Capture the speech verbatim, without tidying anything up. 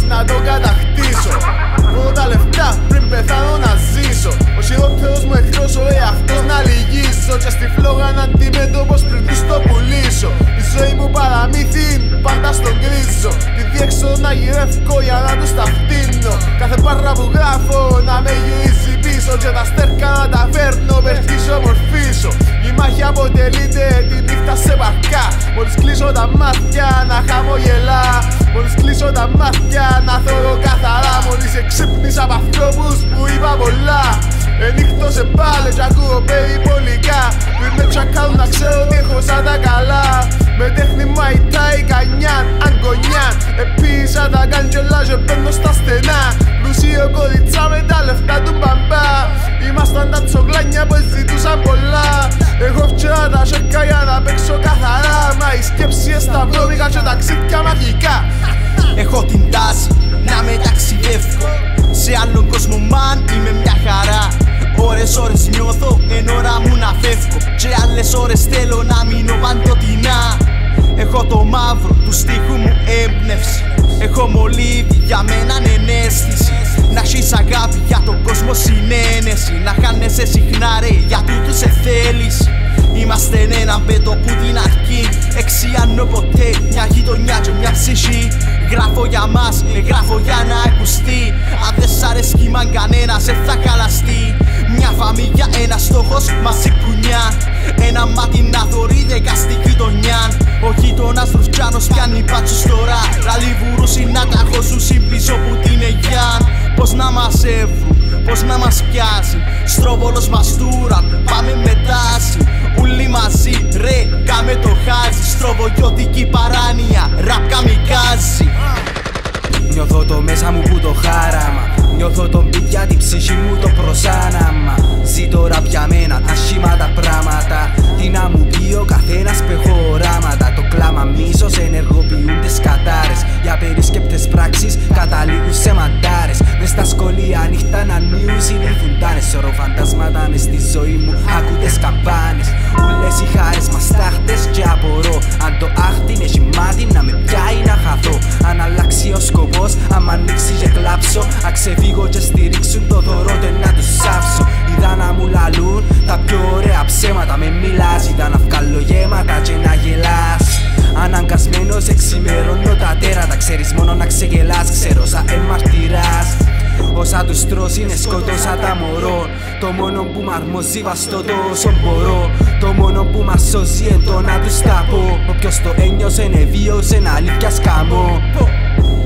να το κατακτήσω. Μόνο τα λεφτά πριν πεθάνω να ζήσω. Ο χειρότερος μου εχθρός ο εαυτός να λυγίσω. Και στη φλόγα να αντιμέτωπος πριν τους το πουλήσω. Η ζωή μου παραμύθι πάντα στον κρίζω. Τη διέξοδο να γυρεύω για να τους τα φτύνω. Κάθε πάρρα που γράφω να με γυρίζει πίσω. Και τα στέρκα να τα φέρνω περχίσω μορφήσω. Η μάχη αποτελείται τη νύχτα σε παρκά. Μόλις κλείσω τα μάτια να χαμογελά. Μόλις κλείσω τα μάτια να θωρώ καθαρά. Μόλις εξύπνησα απ' ανθρώπους που είπα πολλά. Ενύχτωσε πάλι κι ακούω περιπολικά. Πριν με τσακάρουν να ξέρω ότι έχω σαν τα καλά. Με τέχνη μαϊτάει κανιάν, αγκονιάν. Επίσης τα καντζελά και παίρνω στα στενά. Πλουσίο κοριτσά με τα λεφτά του μπαμπά. Ήμασταν τα τσογλάνια που ζητούσαν πολλά. Εγώ φτιάχνω τα σέρκα για να παίξω καθαρά. Μα οι σκέψεις στα βρώμικα και ταξίδια μαγικά. Έχω την τάση να με ταξιδεύω σε άλλον κόσμο, μαν είμαι μια χαρά. Ώρες ώρες νιώθω εν ώρα μου να φεύγω. Και άλλες ώρες θέλω να μείνω παντοτινά. Έχω το μαύρο του στίχου μου έμπνευση. Έχω μολύβι για μένα εναίσθηση. Να έχεις αγάπη για τον κόσμο συνένεση. Να χάνεσαι συχνά ρε για τούτου σε θέληση. Είμαστε ένα μπέτο που την αρχή εξιάνω ποτέ μια γειτονιά και μια ψυχή. Γράφω για μας, γράφω για να ακουστεί. Αν δεν σ' αρέσει μαν κανένας δεν θα χαλαστεί. Μια φαμίλια, ένα στόχος, μαζί κουνιά. Ένα μάτι να θωρεί δέκα στη γειτονιά. Ο γείτονας Ρουφιάνος πιάνει πάτσους τώρα. Λαλί βουρούσι να τα χώσουν πίσω που την εγιάν. Πώς να μας έβρουν, πώς να μας πιάσει. Στρόβολος μας τούραν, πάμε με τάση. Ούλοι μαζί, ρε, κάμε το χάζι. Στροβογιώτικη παράνοια, ραπ καμικάζι. Νιώθω το μέσα μου που το χάραμα. Νιώθω τον beat για την ψυχή μου το προσάναμα. Ζήτω ραπ για μένα, άσχημα τα πράγματα. Τι να μου πει ο καθένας που έχω οράματα. Το κλάμα μίσος ενεργοποιούνται σκατάρες. Για περισκέπτες πράξεις καταλήγουν σε μαντάρες. Μες στα σχολεία νύχτα να νιούν συνήθουν τάνες. Σωρό φαντάσματα μες στη ζωή μου ακούτε σκαμπάνες. Ούλες οι χάρες μας τάχτες και απορώ. Αν το άχτιν έχει μάτι να με πιάει να χαθώ. Αν αλλάξει ο σκοπός, άμα ανοίξει και κλάψω. Αν ξεφύγω και στηρίξουν το δωρό να τους σάψω. Είδα να μου λαλούν τα πιο ωραία ψέματα. Με μιλάς, είδα να βγάλω γέματα και να γελάς. Αναγκασμένος εξημερώνω τα τέρατα. Ξέρεις μόνο να ξεγελάς, ξέρω σαν εμαρτυράς. Όσα τους τρως είναι σκοτώσα τα μωρό. Το μόνο που μ' αρμόζει βαστώ το όσο μπορώ. Το μόνο που μας σώζει εν το να τους τα πω. Όποιος το ένιωσε βίωσε αλήθεια σκαμώ.